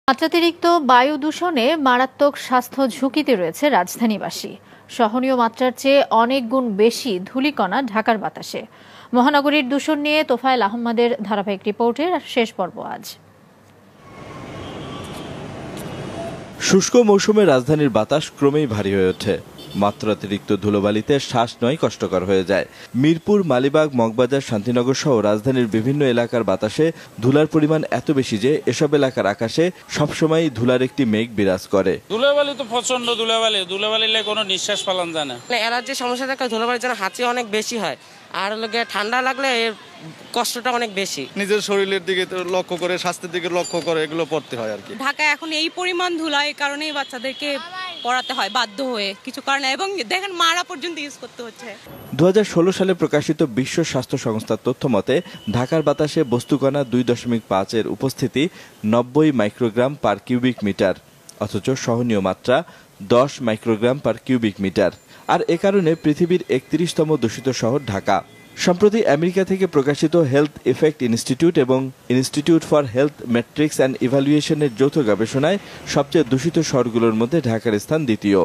মাত্রাতিরিক্ত বায়ু দূষণে মারাত্মক স্বাস্থ্য ঝুঁকিতে রয়েছে রাজধানীবাসী। সহনীয় মাত্রার চেয়ে অনেক গুণ বেশি ধূলিকণা ঢাকার বাতাসে। মহানগরীর দূষণ নিয়ে তোফায়েল আহমদের ধারাবাহিক রিপোর্টের শেষ পর্ব আজ। শুষ্ক মৌসুমে রাজধানীর বাতাস ক্রমেই ভারী হয়ে ওঠে। মাত্রাতিরিক্ত ধুলোবালিতে শ্বাস নয় কষ্টকর হয়ে যায়। মিরপুর, মালিবাগ, মগবাজার, শান্তিনগর সহ রাজধানীর বিভিন্ন এলাকার বাতাসে ধুলার পরিমাণ এত বেশি যে এসব এলাকার আকাশে সবসময় ধুলার একটি মেঘ বিরাজ করে। ধুলাবালি তো প্রচন্ড ধুলাবালিলে কোনো নিঃশ্বাস পালান যায় না। অ্যালার্জির সমস্যা থাকে, ধুলাবালির জন্য হাঁচি অনেক বেশি হয়, আর ঠান্ডা লাগলে এর কষ্টটা অনেক বেশি। নিজের শরীরের দিকে লক্ষ্য করে, স্বাস্থ্যের দিকে লক্ষ্য করে এগুলো পড়তে হয় আর কি। ঢাকায় এখন এই পরিমাণ ধুলা, এই কারণেই বাচ্চাদেরকে পড়াতে হয় বাধ্য হয়ে, কিছু কারণে, এবং দেখেন মারা পর্যন্ত ইউজ করতে হচ্ছে। 2016 সালে প্রকাশিত বিশ্ব স্বাস্থ্য সংস্থার তথ্য মতে ঢাকার বাতাসে বস্তুকণা 2.5 এর উপস্থিতি 90 মাইক্রোগ্রাম পার কিউবিক মিটার, অথচ সহনীয় মাত্রা 10 মাইক্রোগ্রাম পার কিউবিক মিটার। আর এ কারণে পৃথিবীর 31তম দূষিত শহর ঢাকা। সম্প্রতি আমেরিকা থেকে প্রকাশিত হেলথ ইফেক্ট ইনস্টিটিউট এবং institute for health metrics and ইভ্যালুয়েশনের যৌথ গবেষণায় সবচেয়ে দূষিত শহরগুলোর মধ্যে ঢাকার স্থান দ্বিতীয়।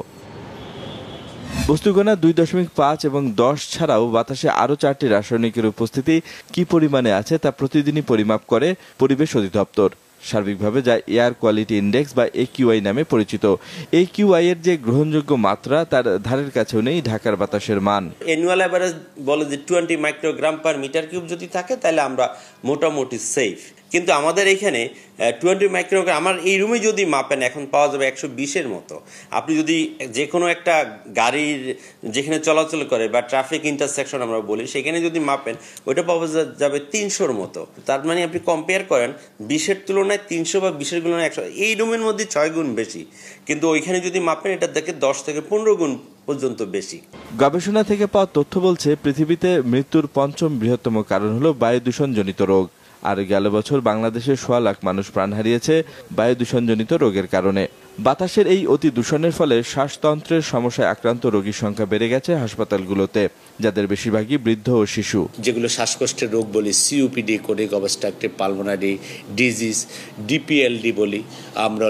বস্তুকণা 2.5 এবং 10 ছাড়াও বাতাসে আরও 4টি রাসায়নিকের উপস্থিতি কি পরিমাণে আছে তা প্রতিদিনই পরিমাপ করে পরিবেশ অধিদপ্তর, সার্বিকভাবে যা এয়ার কোয়ালিটি ইন্ডেক্স বা AQI নামে পরিচিত। AQI এর যে গ্রহণযোগ্য মাত্রা তার ধারের কাছেও নেই ঢাকার বাতাসের মান। অ্যানুয়াল অ্যাভারেজ বলে যে 20 মাইক্রোগ্রাম পার মিটার কিউব যদি থাকে তাহলে আমরা মোটামুটি সেফ, কিন্তু আমাদের এখানে 20 মাইক্রোগ্রাম, আমার এই রুমে যদি মাপেন এখন পাওয়া যাবে 120-এর মতো। আপনি যদি যে কোনো একটা গাড়ির যেখানে চলাচল করে বা ট্রাফিক ইন্টারসেকশন আমরা বলি সেখানে যদি মাপেন ওইটা পাওয়া যাবে 300-র মতো। তার মানে আপনি কম্পেয়ার করেন 20-এর তুলনায় 300 বা 20-এর তুলনায় 100, এই রুমের মধ্যে 6 গুণ বেশি, কিন্তু ওইখানে যদি মাপেন এটা দেখে 10 থেকে 15 গুণ পর্যন্ত বেশি। গবেষণা থেকে পাওয়া তথ্য বলছে পৃথিবীতে মৃত্যুর 5ম বৃহত্তম কারণ হলো বায়ু দূষণজনিত রোগ। আর গেল বছর বাংলাদেশে 1.25 লাখ মানুষ প্রাণ হারিয়েছে বায়ু দূষণজনিত রোগের কারণে। বাতাসের এই অতি দূষণের ফলে শ্বাসতন্ত্রের সমস্যায় আক্রান্ত রোগীর সংখ্যা বেড়ে গেছে হাসপাতালগুলোতে, যাদের বেশিরভাগই বৃদ্ধ ও শিশু। যেগুলো শ্বাসকষ্টের রোগ বলি, COPD, chronic obstructive pulmonary disease, DPLD বলি আমরা,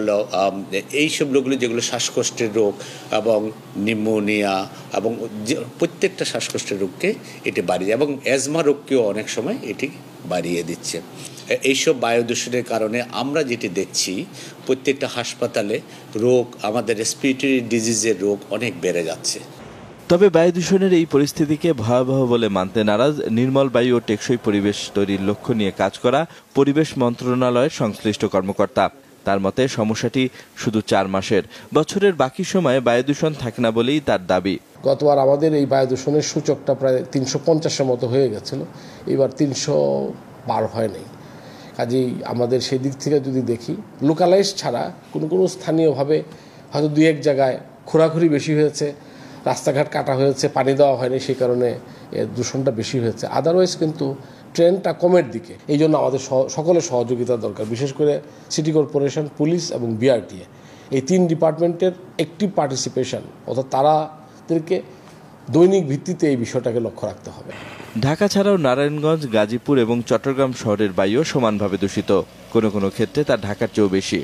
এইসব রোগগুলো যেগুলো শ্বাসকষ্টের রোগ এবং নিউমোনিয়া এবং প্রত্যেকটা শ্বাসকষ্টের রোগকে এটি বাড়িয়ে, এবং অ্যাজমা রোগকেও অনেক সময় এটি বাড়িয়ে দিচ্ছে। এইসব বায়ু দূষণের কারণে আমরা যেটি দেখছি প্রত্যেকটা হাসপাতালে রোগ, আমাদের রেসপিরেটরি ডিজিজের রোগ অনেক বেড়ে যাচ্ছে। তবে বায়ু দূষণের এই পরিস্থিতিকে ভয়াবহ বলে মানতে নারাজ নির্মল বায়ু ও টেকসই পরিবেশ তৈরির লক্ষ্য নিয়ে কাজ করা পরিবেশ মন্ত্রণালয়ের সংশ্লিষ্ট কর্মকর্তা। তার মতে সমস্যাটি শুধু 4 মাসের, বছরের বাকি সময়ে বায়ু দূষণ থাকে না বলেই তার দাবি। গতবার আমাদের এই বায়ু দূষণের সূচকটা প্রায় 350-এর মতো হয়ে গেছিল, এবার 300 পার হয় নাই। কাজেই আমাদের সেই দিক থেকে যদি দেখি, লোকালাইজ ছাড়া কোনো স্থানীয়ভাবে হয়তো 2-1 জায়গায় খোরাখুরি বেশি হয়েছে, রাস্তাঘাট কাটা হয়েছে, পানি দেওয়া হয়নি, সেই কারণে এর দূষণটা বেশি হয়েছে। আদারওয়াইজ কিন্তু ট্রেন্ডটা কমের দিকে। এই জন্য আমাদের সকলের সহযোগিতা দরকার, বিশেষ করে সিটি কর্পোরেশন, পুলিশ এবং BRTA, এই 3 ডিপার্টমেন্টের অ্যাক্টিভ পার্টিসিপেশন, অর্থাৎ তাদেরকে দৈনিক ভিত্তিতে এই বিষয়টাকে লক্ষ্য রাখতে হবে। ঢাকা ছাড়াও নারায়ণগঞ্জ, গাজীপুর এবং চট্টগ্রাম শহরের বায়ু সমানভাবে দূষিত, কোনো কোনো ক্ষেত্রে তা ঢাকার চেয়েও বেশি।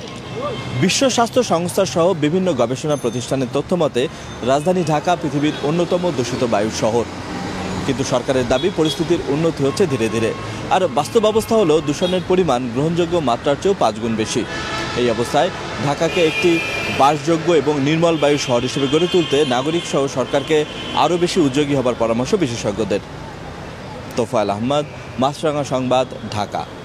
বিশ্ব স্বাস্থ্য সংস্থা সহ বিভিন্ন গবেষণা প্রতিষ্ঠানের তথ্য মতে রাজধানী ঢাকা পৃথিবীর অন্যতম দূষিত বায়ুর শহর। কিন্তু সরকারের দাবি পরিস্থিতির উন্নতি হচ্ছে ধীরে ধীরে। আর বাস্তব অবস্থা হলো দূষণের পরিমাণ গ্রহণযোগ্য মাত্রার চেয়েও 5 গুণ বেশি। এই অবস্থায় ঢাকাকে একটি বাসযোগ্য এবং নির্মল বায়ু শহর হিসেবে গড়ে তুলতে নাগরিক সহ সরকারকে আরও বেশি উদ্যোগী হবার পরামর্শ বিশেষজ্ঞদের। তোফায়েল আহমদ, মাছরাঙা সংবাদ, ঢাকা।